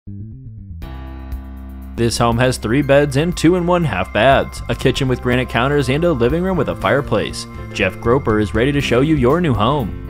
This home has 3 beds and 2 1/2 baths, a kitchen with granite counters, and a living room with a fireplace. Jeff Groper is ready to show you your new home.